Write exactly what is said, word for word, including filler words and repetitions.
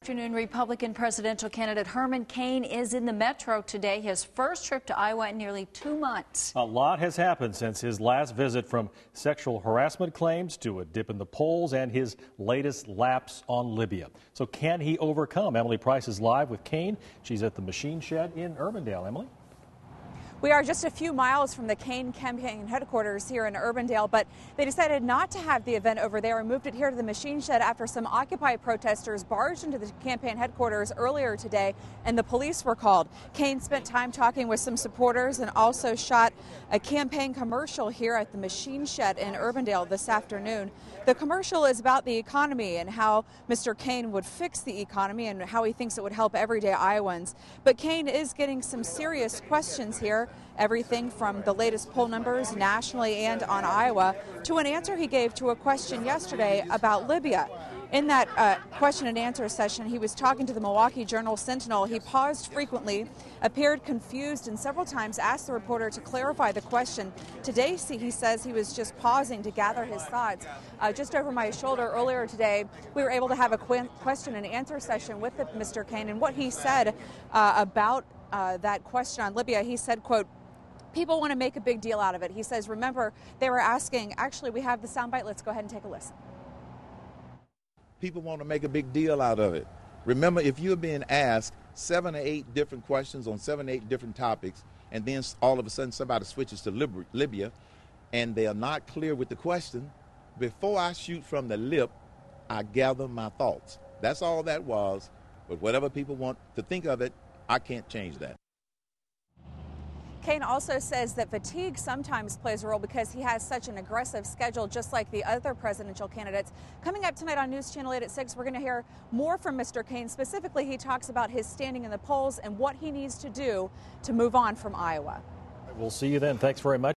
Afternoon, Republican presidential candidate Herman Cain is in the metro today, his first trip to Iowa in nearly two months. A lot has happened since his last visit, from sexual harassment claims to a dip in the polls and his latest lapse on Libya. So can he overcome? Emily Price is live with Cain. She's at the Machine Shed in Urbandale. Emily? We are just a few miles from the Cain campaign headquarters here in Urbandale, but they decided not to have the event over there and moved it here to the Machine Shed after some Occupy protesters barged into the campaign headquarters earlier today and the police were called. Cain spent time talking with some supporters and also shot a campaign commercial here at the Machine Shed in Urbandale this afternoon. The commercial is about the economy and how Mister Cain would fix the economy and how he thinks it would help everyday Iowans. But Cain is getting some serious questions here. Everything from the latest poll numbers nationally and on Iowa to an answer he gave to a question yesterday about Libya. In that uh, question and answer session, he was talking to the Milwaukee Journal-Sentinel. He paused frequently, appeared confused, and several times asked the reporter to clarify the question. Today, he says he was just pausing to gather his thoughts. Uh, just over my shoulder earlier today, we were able to have a question and answer session with the, Mister Cain, and what he said uh, about uh, that question on Libya, he said, quote, "People want to make a big deal out of it." He says, remember, they were asking, actually, we have the soundbite. Let's go ahead and take a listen. People want to make a big deal out of it. Remember, if you're being asked seven or eight different questions on seven or eight different topics, and then all of a sudden somebody switches to Lib- Libya, and they are not clear with the question, before I shoot from the lip, I gather my thoughts. That's all that was. But whatever people want to think of it, I can't change that. Cain also says that fatigue sometimes plays a role because he has such an aggressive schedule, just like the other presidential candidates. Coming up tonight on News Channel eight at six, we're going to hear more from Mister Cain. Specifically, he talks about his standing in the polls and what he needs to do to move on from Iowa. We'll see you then. Thanks very much.